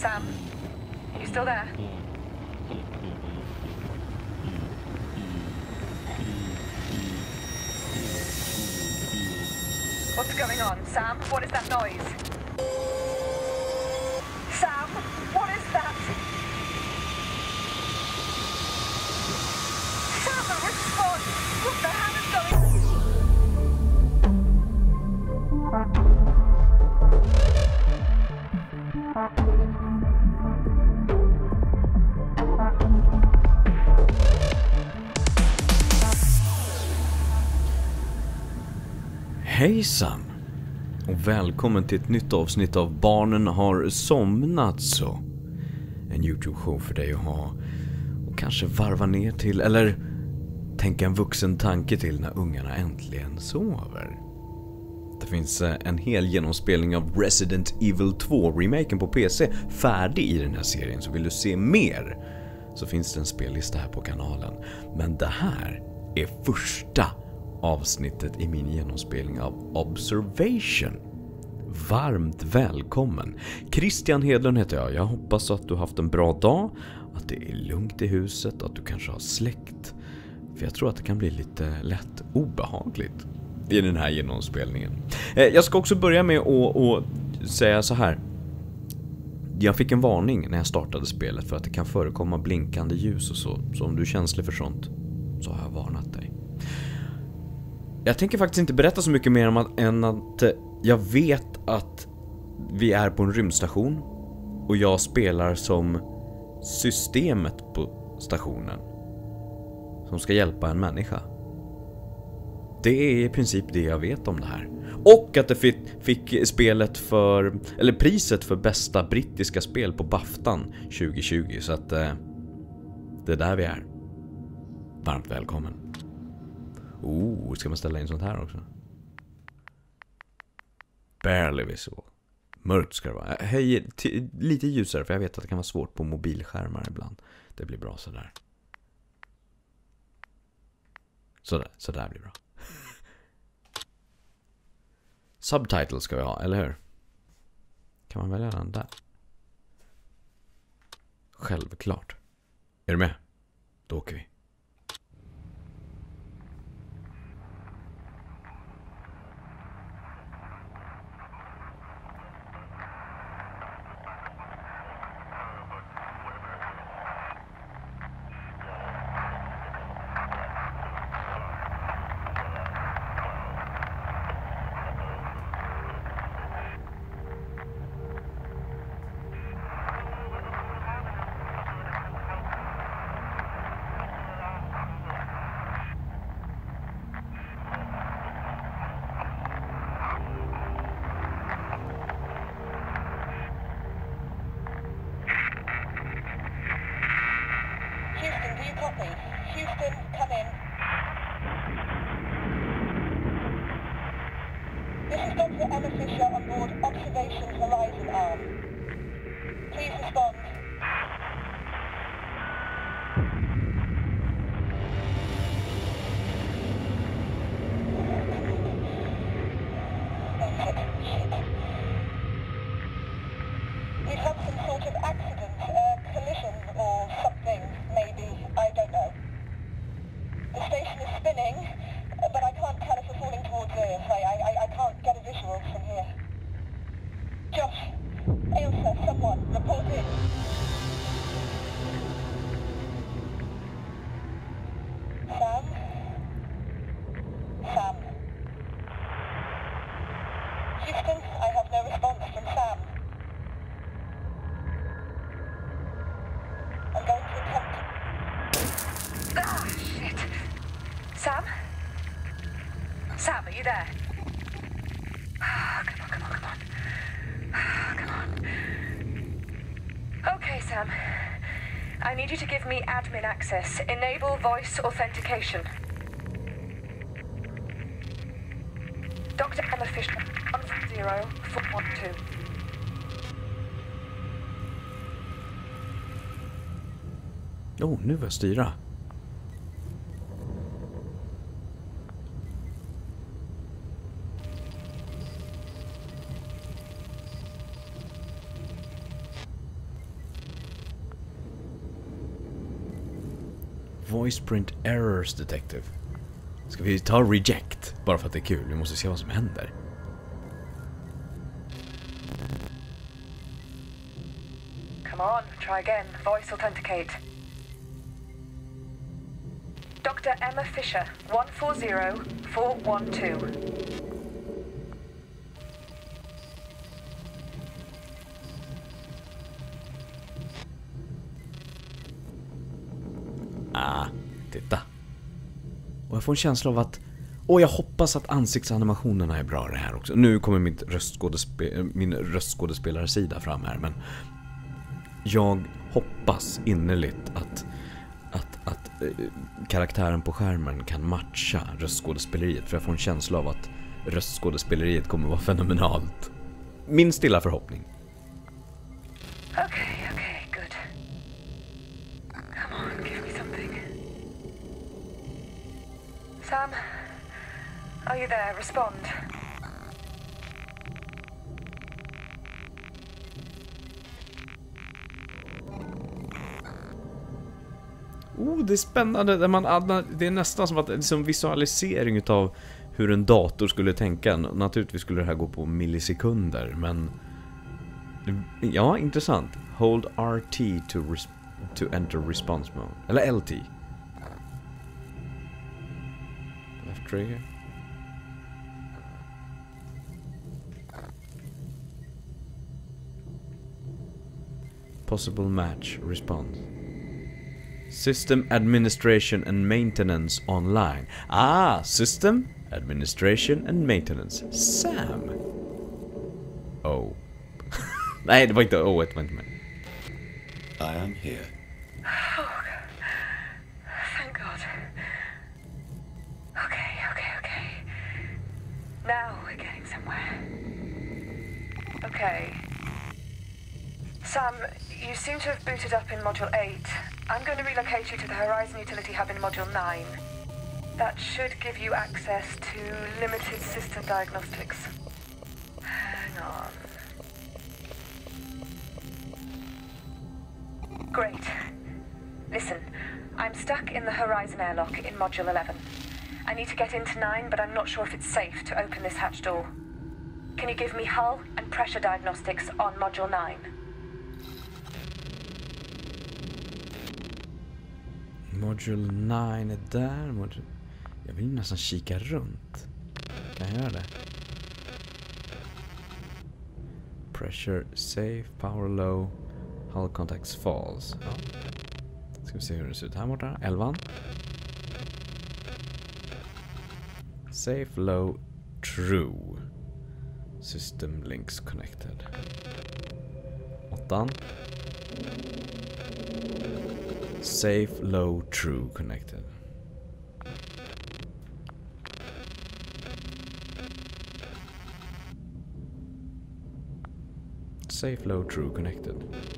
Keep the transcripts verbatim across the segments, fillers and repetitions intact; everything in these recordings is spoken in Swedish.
Sam? You still there? What's going on, Sam? What is that noise? Sam, what is that? Sam, respond! What the hell is going on? Hejsan och välkommen till ett nytt avsnitt av Barnen har somnat så. En YouTube-show för dig att ha och kanske varva ner till eller tänka en vuxen tanke till när ungarna äntligen sover. Det finns en hel genomspelning av Resident Evil två-remaken på P C färdig i den här serien, så vill du se mer så finns det en spellista här på kanalen. Men det här är första avsnittet i min genomspelning av Observation. Varmt välkommen. Christian Hedlund heter jag. Jag hoppas att du har haft en bra dag, att det är lugnt i huset, att du kanske har släkt. För jag tror att det kan bli lite lätt obehagligt i den här genomspelningen. Jag ska också börja med att, att säga så här. Jag fick en varning när jag startade spelet för att det kan förekomma blinkande ljus och så. Så om du är känslig för sånt så har jag varnat dig. Jag tänker faktiskt inte berätta så mycket mer om att, än att jag vet att vi är på en rymdstation och jag spelar som systemet på stationen som ska hjälpa en människa. Det är i princip det jag vet om det här. Och att det fick, fick spelet för, eller priset för bästa brittiska spel på BAFTAn tjugo tjugo, så att eh, det är där vi är. Varmt välkommen. Oh, ska man ställa in sånt här också? Barely visible. Mörkt ska det vara. Jag höjer t- lite ljusare för jag vet att det kan vara svårt på mobilskärmar ibland. Det blir bra sådär. Sådär, sådär blir bra. Subtitles ska vi ha, eller hur? Kan man välja den där? Självklart. Är du med? Då åker vi. Houston, do you copy? Houston, come in. This is Doctor Emma Fisher on board Observation Horizon Arm. Please respond. We've had some sort of accident, uh, collision or something, maybe, I don't know. The station is spinning, uh, but I can't tell if we're falling towards Earth. I, I, I can't get a visual from here. Josh, Ailsa, someone, report in. Sam? Sam. Houston, I have no response from Sam. I'm going to attempt... Ah, shit. Sam? Sam, are you there? Ah, come on, come on, come on. Ah, come on. Okay, Sam. I need you to give me admin access. Enable voice authentication. Doctor Emma Fisher, one zero four one two. Oh, nu var jag styra. Voice print errors detective. Ska vi ta reject bara för att det är kul? Vi måste se vad som händer. Come on, try again. Voice authenticate. Doctor Emma Fisher, one four zero four one two. Ah, titta. Och jag får en känsla av att... Och jag hoppas att ansiktsanimationerna är bra det här också. Nu kommer mitt röstskådespe... min röstskådespelarsida fram här, men... Jag hoppas innerligt att... Att, att äh, karaktären på skärmen kan matcha röstskådespeleriet. För jag får en känsla av att röstskådespeleriet kommer vara fenomenalt. Min stilla förhoppning. Okej, okay, okej, okay, good. Come on, give me something. Sam, are you there? Respond. Oh, det är spännande. Där man, det är nästan som att det är som visualisering utav hur en dator skulle tänka. Naturligtvis skulle det här gå på millisekunder, men... Ja, intressant. Hold R T to, res to enter response mode. Eller L T. Left trigger. Possible match response. System administration and maintenance online. Ah, system administration and maintenance. Sam. Oh. Nej, det var inte oh, det var inte mig. I am here. Oh, thank God. Okay, okay, okay. Now we're getting somewhere. Okay. Sam, you seem to have booted up in Module eight. I'm going to relocate you to the Horizon Utility Hub in Module nine. That should give you access to limited system diagnostics. Hang on. Great. Listen, I'm stuck in the Horizon airlock in Module eleven. I need to get into nine, but I'm not sure if it's safe to open this hatch door. Can you give me hull and pressure diagnostics on Module nine? Module nine är där. Module... Jag vill nästan kika runt. Kan jag göra det? Pressure safe, power low, hull contacts falls. Ja. Ska vi se hur det ser ut här borta. elvan. Safe, low, true. System links connected. åttan. Safe, low, true connected. Safe, low, true connected.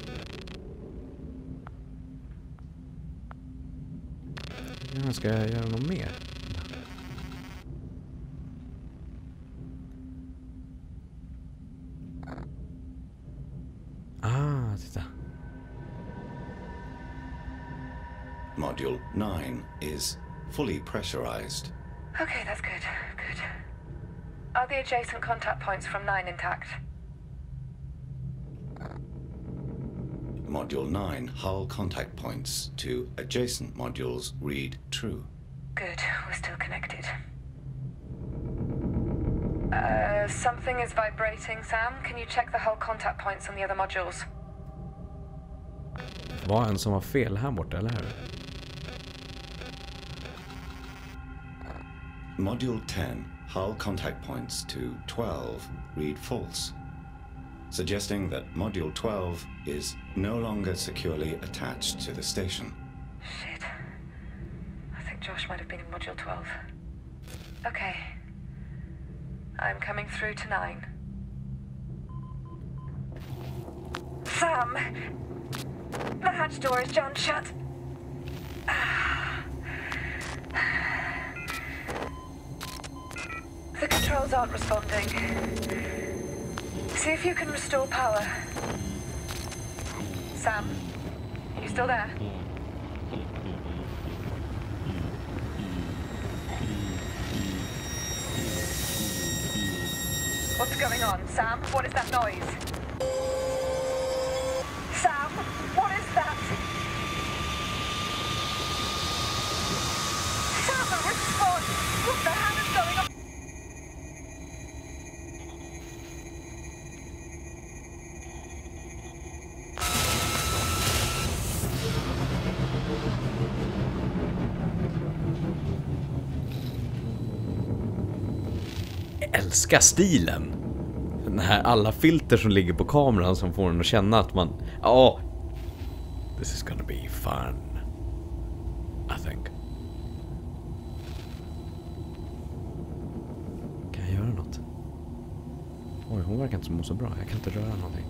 Ja, ska jag göra något mer? Ah, titta. Module nine is fully pressurized. Okay, that's good. Good. Are the adjacent contact points from nine intact? Module nine hull contact points to adjacent modules read true. Good, we're still connected. Uh, something is vibrating, Sam. Can you check the hull contact points on the other modules? Var en som var fel här borta, eller hur? Module ten hull contact points to twelve read false, suggesting that Module twelve is no longer securely attached to the station. Shit. I think Josh might have been in Module twelve. Okay. I'm coming through to nine. Sam! The hatch door is jammed shut. The controls aren't responding. See if you can restore power. Sam? You still there? What's going on? Sam, what is that noise? Sam, what is that? Sam, respond! What the hell is going on? Jag älskar stilen. Den här alla filter som ligger på kameran som får en att känna att man, ja, oh, this is gonna be fun, I think. Kan jag göra något? Oj, hon verkar inte må så bra. Jag kan inte röra någonting.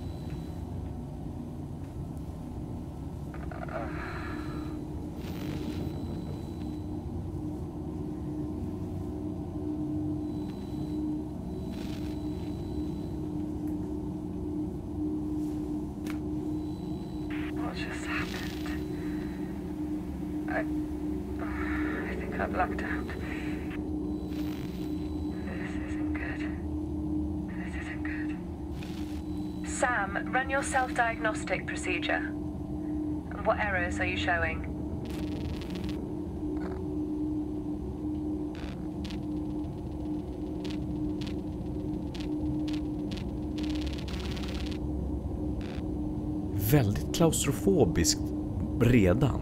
I blacked out. This isn't good. This isn't good. Sam, run your self-diagnostic procedure. What errors are you showing? Väldigt klaustrofobiskt redan.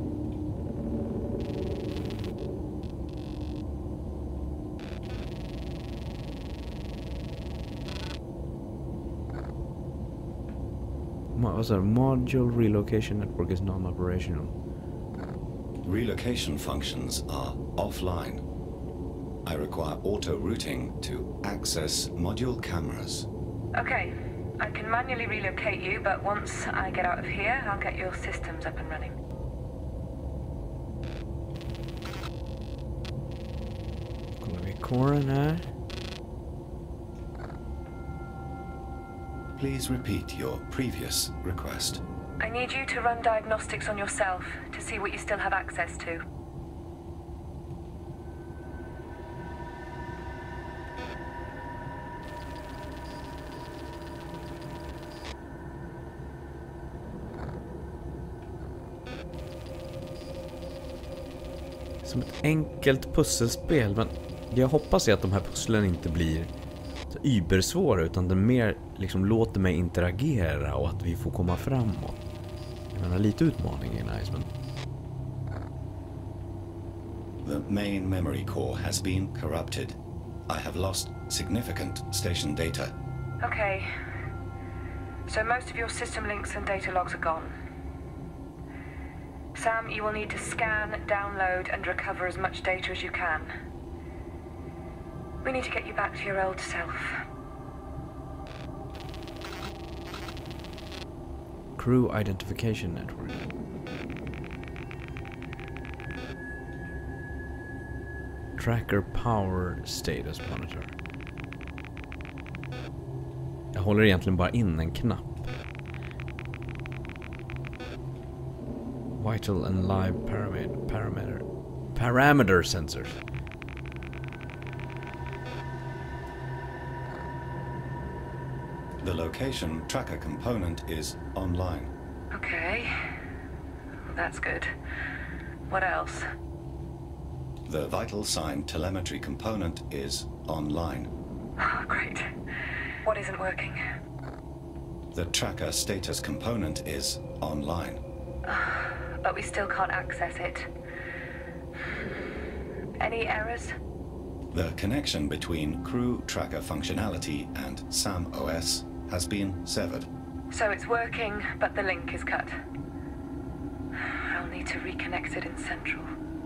What's that? Module relocation network is non-operational. Relocation functions are offline. I require auto-routing to access module cameras. Okay, I can manually relocate you, but once I get out of here, I'll get your systems up and running. Kollar vi kåren här. Please repeat your previous request. I need you to run diagnostics on yourself to see what you still have access to. Som ett enkelt pusselspel, men jag hoppas att de här pusslen inte blir så ybersvåra, utan den mer liksom låter mig interagera och att vi får komma framåt. Jag menar, lite utmaning är nice, men... The main memory core has been corrupted. I have lost significant station data. Okay. So most of your system links and data logs are gone. Sam, you will need to scan, download, and recover as much data as you can. We need to get you back to your old self. Crew identification network. Tracker power status monitor. Jag håller egentligen bara in en knapp. Vital and live parameter parameter parameter sensors. The location tracker component is online. Okay. Well, that's good. What else? The vital sign telemetry component is online. Oh, great. What isn't working? The tracker status component is online. But we still can't access it. Any errors? The connection between crew tracker functionality and SAM O S has been severed. So it's working, but the link is cut. I'll need to reconnect it in Central.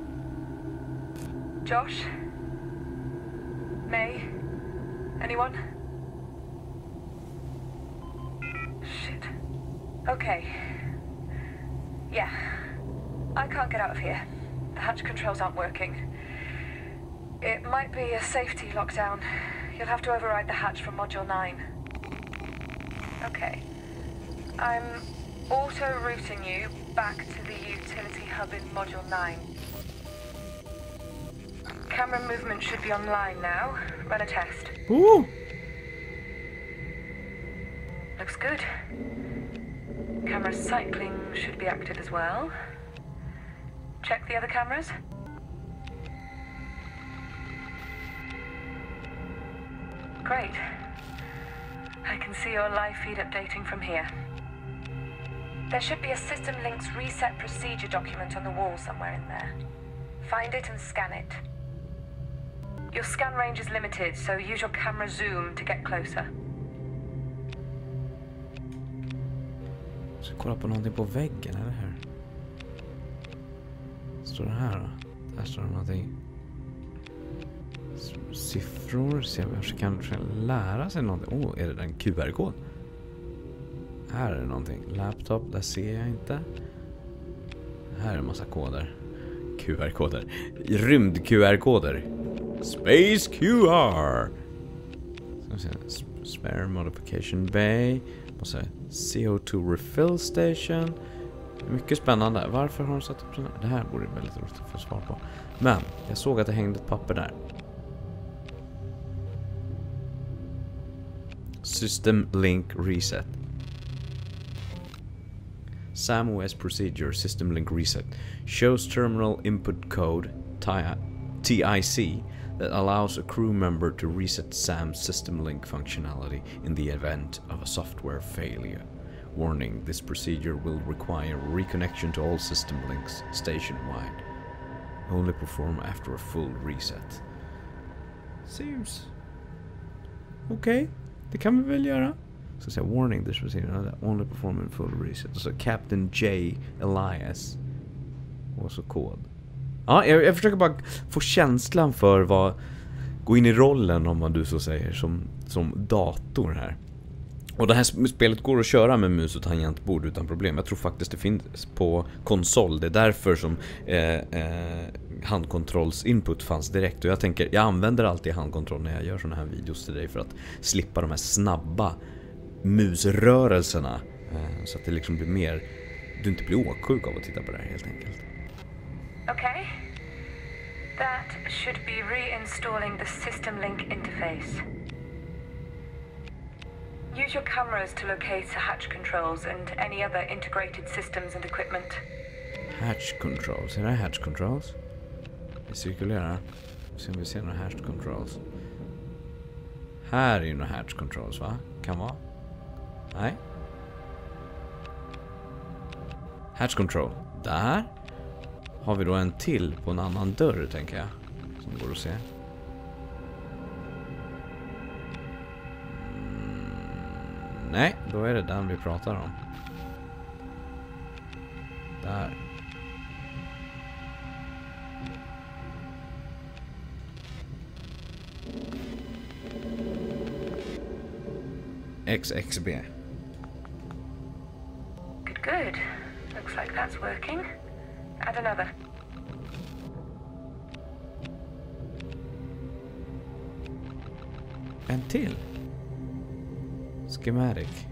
Josh? May? Anyone? Shit. Okay. Yeah. I can't get out of here. The hatch controls aren't working. It might be a safety lockdown. You'll have to override the hatch from Module nine. Okay. I'm auto-routing you back to the utility hub in Module nine. Camera movement should be online now. Run a test. Ooh. Looks good. Camera cycling should be active as well. Check the other cameras. Great. I can see your live feed updating from here. There should be a System Links reset procedure document on the wall somewhere in there. Find it and scan it. Your scan range is limited, so use your camera zoom to get closer. Ska kolla på någonting på väggen, eller hur? Står det här då? Där står det någonting. Siffror, se om jag kanske lära sig någonting. Åh, oh, är det en Q R-kod? Här är det någonting. Laptop, där ser jag inte. Här är en massa koder. Q R-koder. Rymd-Q R-koder. Space Q R. Spare Modification Bay. C O två Refill Station. Mycket spännande. Varför har de satt upp sådana? Det här borde väldigt roligt att få svar på. Men jag såg att det hängde ett papper där. System Link Reset. SAM O S Procedure System Link Reset shows terminal input code T I C that allows a crew member to reset SAM's system link functionality in the event of a software failure. Warning, this procedure will require reconnection to all system links station-wide. Only perform after a full reset. Seems okay. Det kan vi väl göra. Så säga warning, this procedure only perform in full reset. Så Captain J. Elias. Och så kod. Ja, jag, jag försöker bara få känslan för vad, gå in i rollen om man du så säger som, som dator här. Och det här spelet går att köra med mus och tangentbord utan problem. Jag tror faktiskt det finns på konsol. Det är därför som eh, eh, handkontrolls-input fanns direkt. Och jag tänker, jag använder alltid handkontroll när jag gör såna här videos till dig för att slippa de här snabba musrörelserna. Eh, så att det liksom blir mer, du inte blir åksjuk av att titta på det här helt enkelt. Okay. That should be reinstalling the System Link interface. Use your cameras to locate the hatch controls and any other integrated systems and equipment. Hatch controls. Är det hatch controls? Vi cirkulerar. Se om vi ser några hatch controls. Här är ju några hatch controls, va? Kan vara. Nej. Hatch control. Där har vi då en till på en annan dörr, tänker jag. Som går att se. Nej, då är det den vi pratar om. Där. X X B. Good, good. Looks like that's working. Add another. En till. Schematic.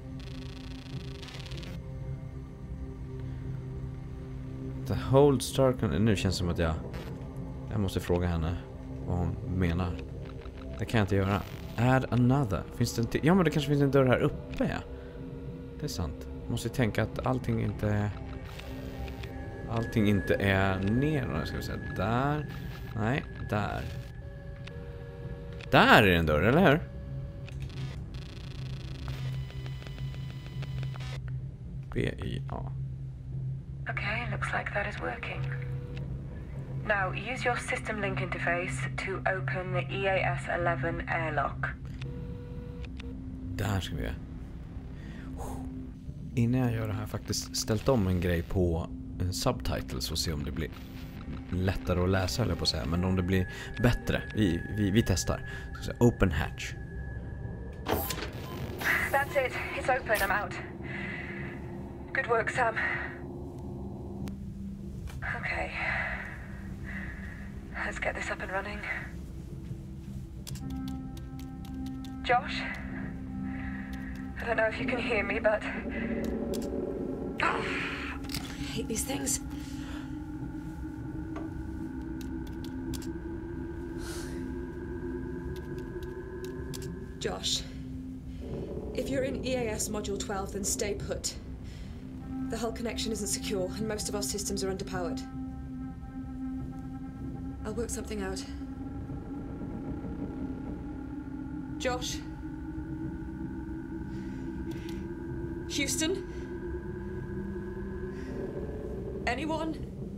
The hold start. Nu känns det som att jag jag måste fråga henne vad hon menar. Det kan jag inte göra. Add another. Finns det en till? Ja, men det kanske finns en dörr här uppe, ja. Det är sant. Jag måste tänka att allting inte allting inte är ner. Ska vi säga där. Nej, där. Där är en dörr, eller hur? B I A. Okay, looks like that is working. Now, use your System Link interface to open the E A S eleven airlock. Där ska vi göra. Innan jag gör det här har jag faktiskt ställt om en grej på subtitles och se om det blir lättare att läsa, eller på att säga, men om det blir bättre. Vi, vi, vi testar. Så säga, open hatch. That's it. It's open. I'm out. Good work, Sam. Okay. Let's get this up and running. Josh? I don't know if you can hear me, but... I hate these things. Josh, if If you're in E A S Module twelve, then stay put. The hull connection isn't secure, and most of our systems are underpowered. I'll work something out. Josh? Houston? Anyone?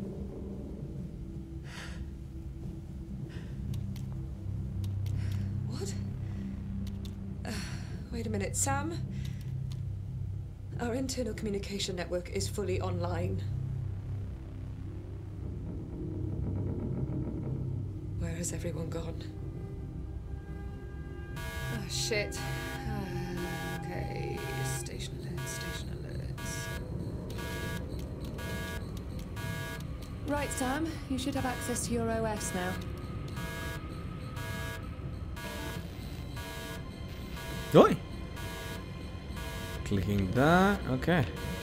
What? Uh, wait a minute, Sam? Our internal communication network is fully online. Where has everyone gone? Oh, shit. Uh, okay, station alerts, station alerts. Right, Sam, you should have access to your O S now. Oj! Clicking där, okej. Okay.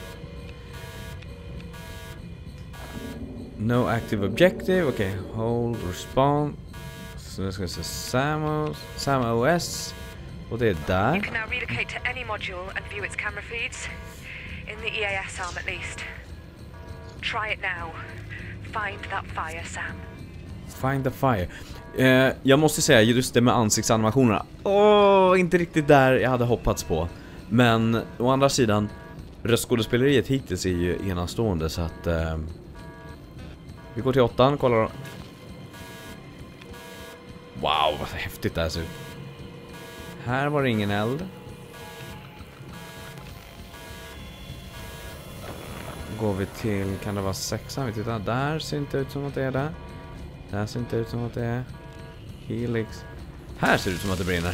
No active objective, okej. Okay. Hold, respond. Så nu ska vi se Sam, Sam O S. Och det är där. You can now relocate to any module and view its camera feeds. In the E A S arm at least. Try it now. Find that fire, Sam. Find the fire. Eh, jag måste säga just det med ansiktsanimationerna. Åh, oh, inte riktigt där jag hade hoppats på. Men å andra sidan, röstskådespeleriet hittills är ju enastående, så att eh, vi går till åttan, kollar. Wow, vad häftigt det här ser ut. Här var det ingen eld. Går vi till, kan det vara sexan? Vi tittar, där ser inte ut som att det är där. Där ser inte ut som att det är Helix. Här ser det ut som att det brinner.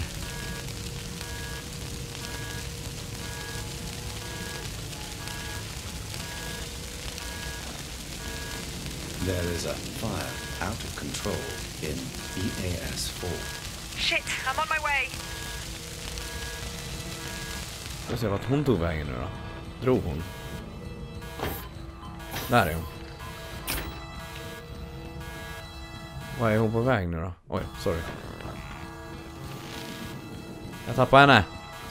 There is a fire out of control in E A S four. Shit, I'm on my way. Jag ser vart hon tog vägen nu då. Drog hon? Där är hon. Vad är hon på väg nu då? Oj, sorry. Jag tappar henne.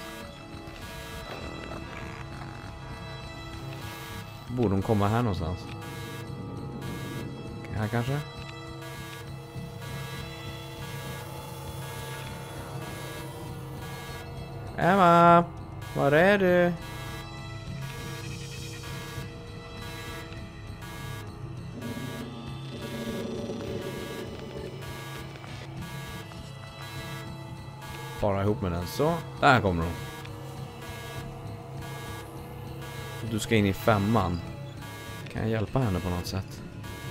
Borde hon komma här någonstans? Okej, här kanske? Emma! Var är du? Para ihop med den så. Där kommer hon. Du ska in i femman. Kan jag hjälpa henne på något sätt?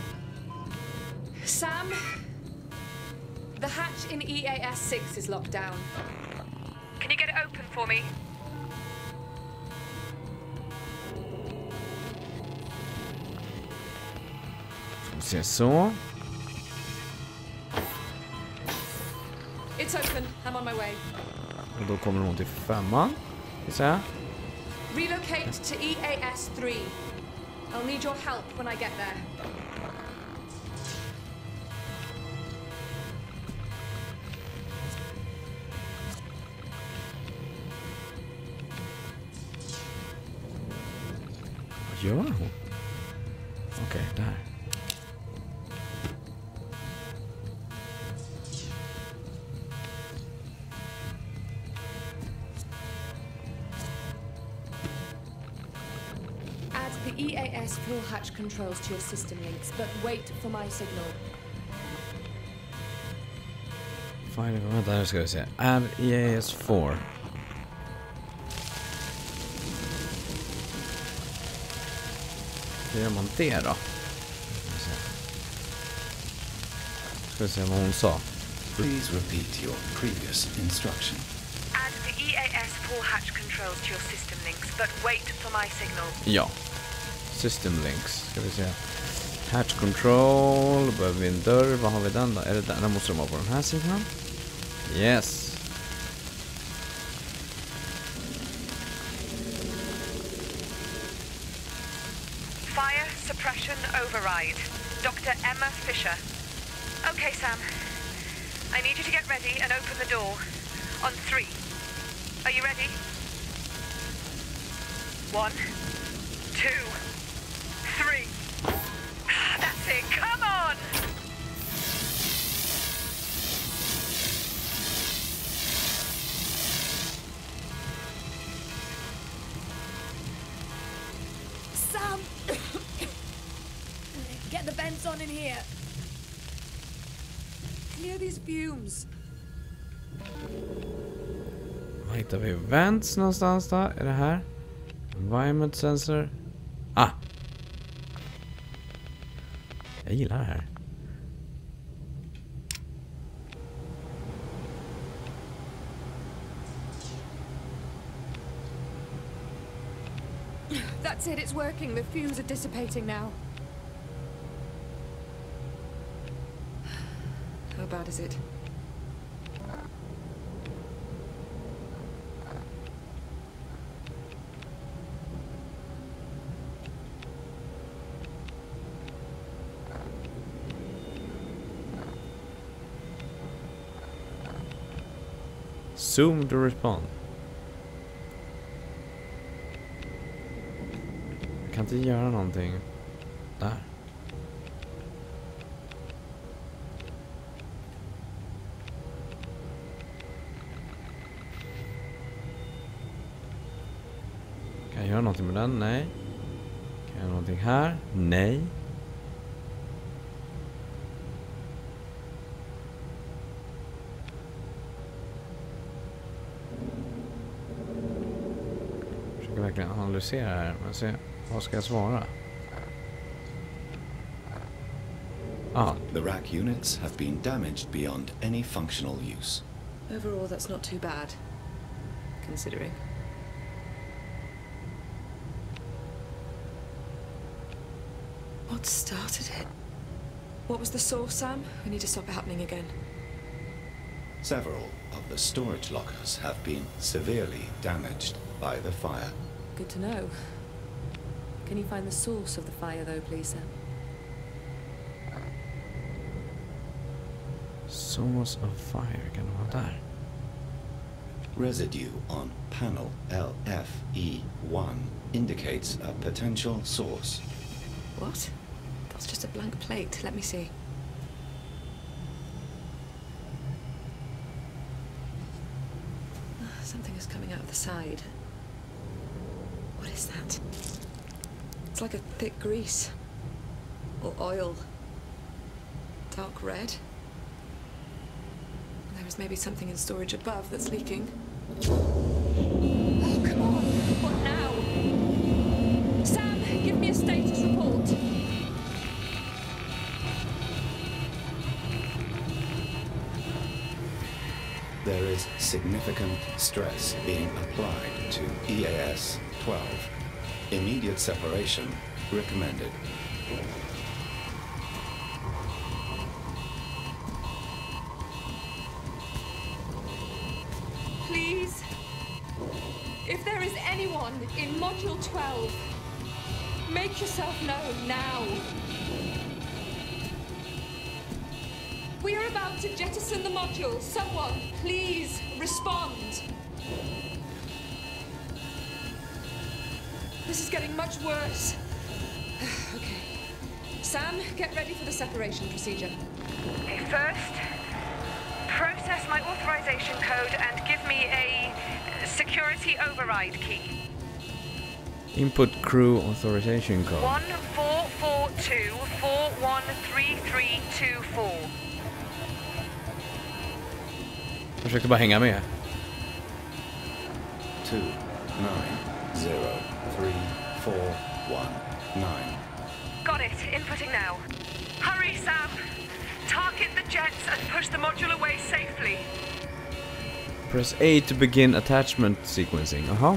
Sam, the hatch in E A S six is locked down. Can you get it open for me? Ska vi se så. It's open. I'm on my way. Och då kommer hon till femman. Vi ser. Relocate to E A S three. I'll need your help when I get there. Vad gör hon? Okej, okay, där. The E A S full hatch controls to your system links, but wait for my signal. Fine, vänta, här ska vi se. Add E A S four. Hur gör man det då? Ska vi se vad hon sa. Please repeat your previous instruction. Add the E A S full hatch controls to your system links, but wait for my signal. Ja. System links. Ska vi se. Hatch control. Behöver vi en dörr. Vad har vi den då? Är det den? Den måste de vara på den här sidan. Yes. Fire suppression override. Doctor Emma Fisher. Okay, Sam. I need you to get ready and open the door. On three. Are you ready? One, two, three. That's it, come on! Sam! Get the vents on in here. Clear these fumes. Var hittar vi vents någonstans då? Är det här? Environment sensor. Ah! Jag gillar det här. That's it, it's working. The fumes are dissipating now. How bad is it? Zoom to respond. Jag kan inte göra någonting. Där. Kan jag göra någonting med den? Nej. Kan jag göra någonting här? Nej. Försöker verkligen analysera här. Men se, vad ska jag svara? Ah. The rack units have been damaged beyond any functional use. Overall, that's not too bad, considering. What started it? What was the source, Sam? We need to stop it happening again. Several of the storage lockers have been severely damaged by the fire. Good to know. Can you find the source of the fire, though, please, Sam? Source of fire, kan det vara där? Residue on panel L F E one indicates a potential source. What? That's just a blank plate. Let me see. Something is coming out of the side. What is that? It's like a thick grease. Or oil. Dark red. There is maybe something in storage above that's leaking. Oh, come on! What now? Sam, give me a status report. There is significant stress being applied to E A S twelve. Immediate separation recommended. Please, if there is anyone in Module twelve, make yourself known now. We are about to jettison the module. Someone, please, respond. This is getting much worse. Okay. Sam, get ready for the separation procedure. Okay, first, process my authorization code and give me a security override key. Input crew authorization code. one four four two four one three three two four. Försöker bara hänga med. two nine zero three four one nine. Got it. Inputting now. Hurry, Sam. Target the jets and push the module away safely. Press A to begin attachment sequencing. Aha.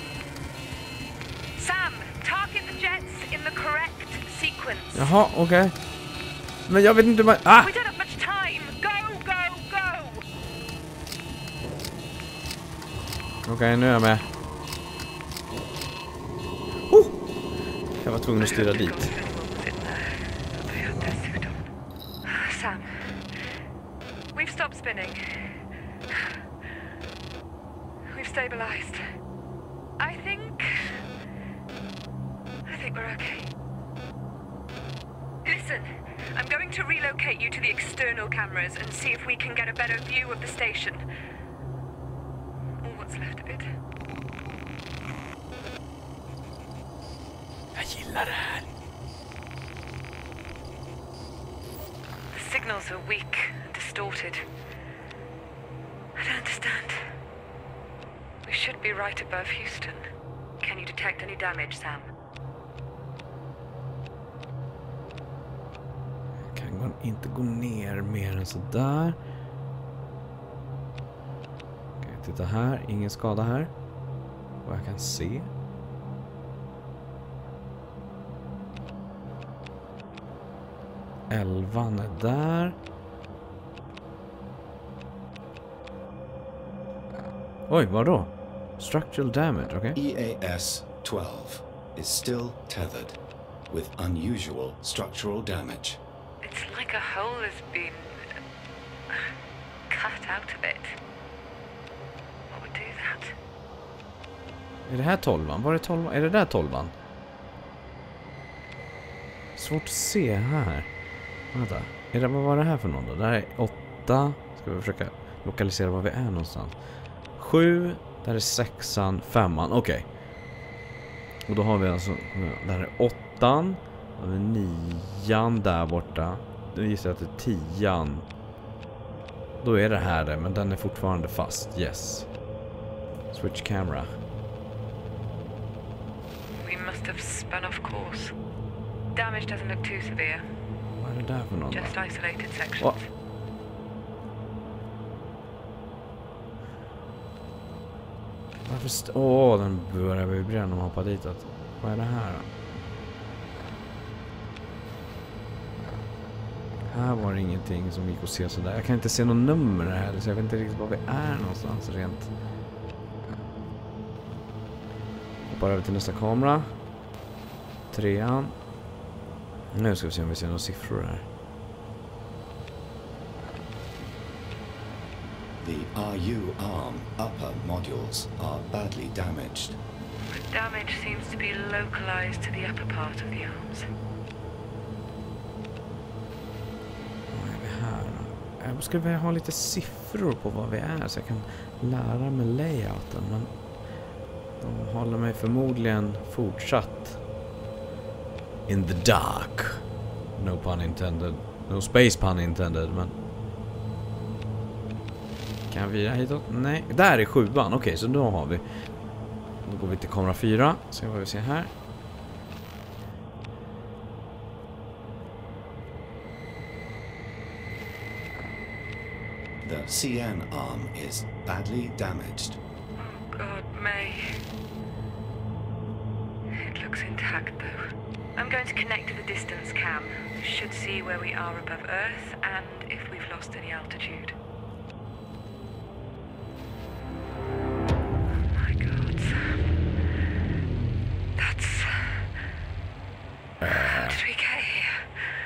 Sam, target the jets in the correct sequence. Jaha, okej. Okay. Men jag vet inte vad... Ah! We don't have much time. Go, go, go! Okej, okay, nu är jag med. Oh! Jag var tvungen att styra dit. Sam, we've stopped spinning. We've stabilized. I think I think we're okay. Listen, I'm going to relocate you to the external cameras and see if we can get a better view of the station. Or what's left of it. Jag gillar det här. The signals are weak and distorted. I don't understand. We should be right above Houston. Can you detect any damage, Sam? Jag kan gå, inte gå ner mer än så där. Okej, titta här. Ingen skada här. Vad jag kan se. Elvan är där. Oj, vad då? Structural damage, okay? E A S twelve is still tethered with unusual structural damage. It's like a hole has been uh, cut out of it. What would do that? Är det här tolvan? Var är tolvan? Är det där tolvan? Svårt att se här. Vänta. Är det, vad var det här för någon då? Det här är åtta. Ska vi försöka lokalisera var vi är någonstans. Sju. Där är sexan. Femman. Okej. Okay. Och då har vi alltså... Där är åttan. Och vi nian där borta. Nu gissar jag att det är tian. Då är det här det. Men den är fortfarande fast. Yes. Switch camera. We must have spun off course. Damage doesn't look too severe. Vad är det där för någon? Just isolated sections. Vad? Varför st- Åh, den börjar vibrera när man hoppar dit. Att, vad är det här då? Här var det ingenting som gick att se sådär. Jag kan inte se någon nummer här. Så jag vet inte riktigt var vi är någonstans rent. Hoppar över till nästa kamera. Trean. Nu ska vi se om vi ser några siffror här. The R U arm upper modules are badly damaged. The damage seems to be localized to the upper part of the arms. Vad är vi här då? Jag skulle vilja ha lite siffror på vad vi är så jag kan lära mig layouten. Men de håller mig förmodligen fortsatt in the dark. No pun intended. No space pun intended, men... Kan vi hitåt? Nej, där är sjuan. Okej, okay, så då har vi... Då går vi till kamera fyra. Se vad vi ser här. The C N arm is badly damaged. Oh God, May. It looks intact though. I'm going to connect to the distance cam. Should see where we are above Earth and if we've lost any altitude. Oh my God, Sam. That's... How did we get here?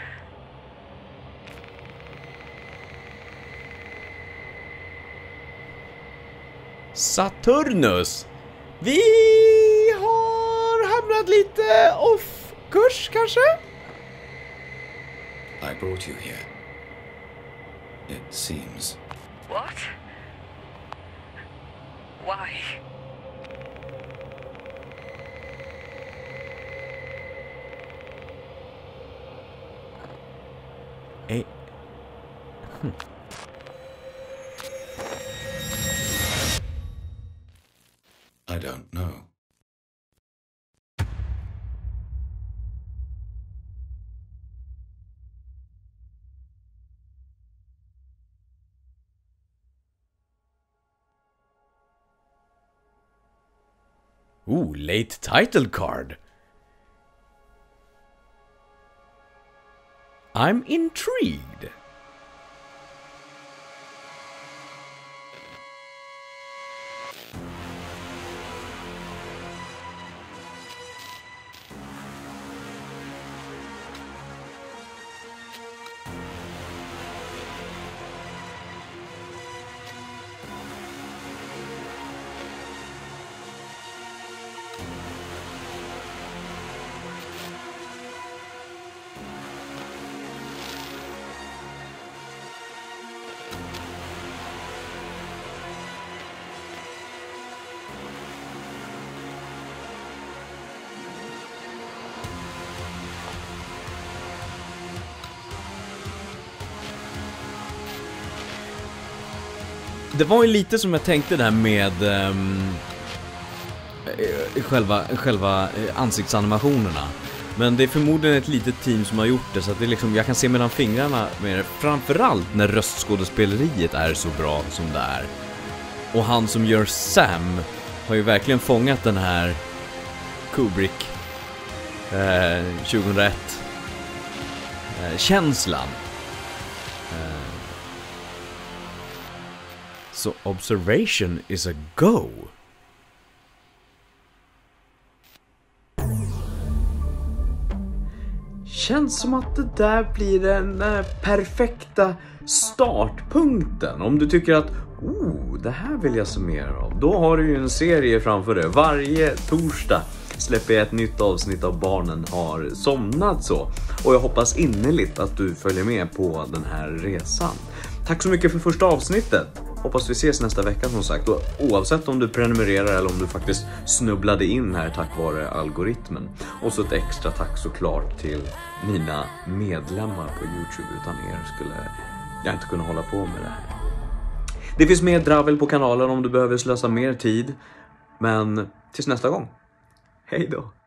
Saturnus! Vi har hamnat lite off kurs kanske? I brought you here. It seems. What? Why? Eh. Hmm. I don't know. Ooh, late title card. I'm intrigued. det var ju lite som jag tänkte där med um, själva, själva ansiktsanimationerna. Men det är förmodligen ett litet team som har gjort det, så att det är liksom, jag kan se mellan fingrarna med det. Framförallt när röstskådespeleriet är så bra som det är. Och han som gör Sam har ju verkligen fångat den här Kubrick eh, tjugohundraett eh, känslan. Eh, så Observation is a go. Känns som att det där blir den eh, perfekta startpunkten. Om du tycker att oh, det här vill jag se mer av, då har du ju en serie framför dig. Varje torsdag släpper jag ett nytt avsnitt av Barnen har somnat så. Och jag hoppas innerligt att du följer med på den här resan. Tack så mycket för första avsnittet. Hoppas vi ses nästa vecka som sagt. Och oavsett om du prenumererar eller om du faktiskt snubblade in här tack vare algoritmen. Och så ett extra tack såklart till mina medlemmar på YouTube. Utan er skulle jag inte kunna hålla på med det här. Det finns mer dravel på kanalen om du behöver slösa mer tid. Men tills nästa gång. Hej då!